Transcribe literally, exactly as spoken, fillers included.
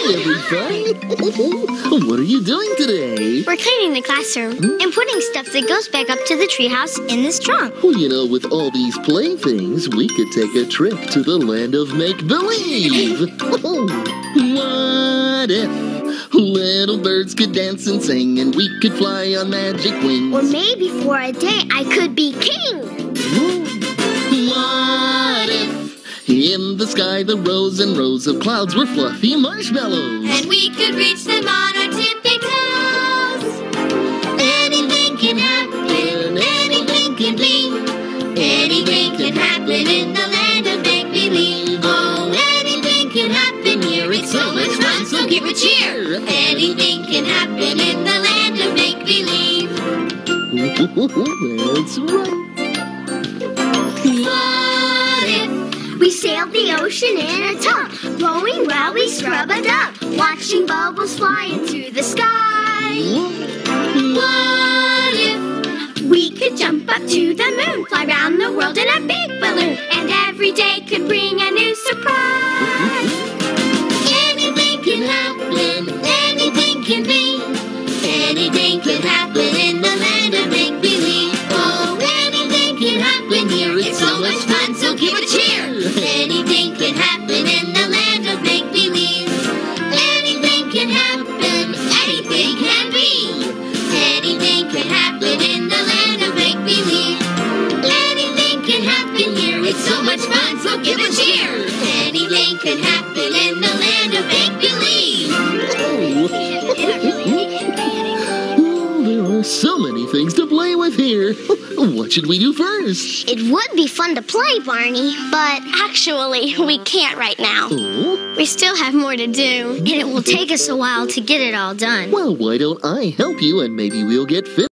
everybody. What are you doing today? We're cleaning the classroom and putting stuff that goes back up to the treehouse in this trunk. Well, you know, with all these playthings, we could take a trip to the land of make-believe. What if little birds could dance and sing and we could fly on magic wings? Or maybe for a day I could be king. What if in the sky the rows and rows of clouds were fluffy marshmallows? And we could reach them on our tippy toes. Anything can happen, anything can be. Anything can happen in the land of make-believe. Oh, anything can happen here, it's so much fun, so give a cheer. Anything can happen in the land of make-believe. That's right. What if We sailed the ocean in a tub, rowing while we scrub-a-dub, watching bubbles fly into the sky. What if We could jump up to the moon, fly round the world in a big balloon, and every day could bring a new surprise. anything can happen, anything can be. Anything can happen in the land of make-believe. Oh, anything can happen here, it's so much fun, so give a cheer. Anything can happen in the land of make-believe. Anything can happen, anything can be. Anything can happen in the land of make-believe. Anything can happen here, it's so much fun, so give a cheer. Anything can happen in the land of make-believe. Oh, there are so many things to play with here. What should we do first? It would be fun to play, Barney, but actually, we can't right now. Oh, We still have more to do, and it will take us a while to get it all done. well, why don't I help you and maybe we'll get fit?